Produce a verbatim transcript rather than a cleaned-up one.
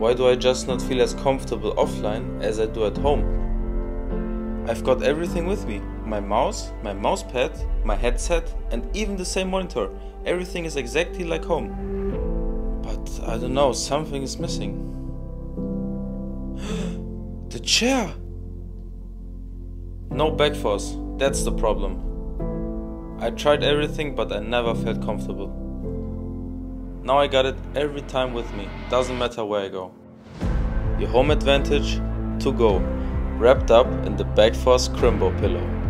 Why do I just not feel as comfortable offline as I do at home? I've got everything with me. My mouse, my mousepad, my headset, and even the same monitor. Everything is exactly like home. But I don't know, something is missing. The chair! No backforce, that's the problem. I tried everything, but I never felt comfortable. Now I got it every time with me, doesn't matter where I go. Your home advantage to go, wrapped up in the Backforce Krimbo Pillow.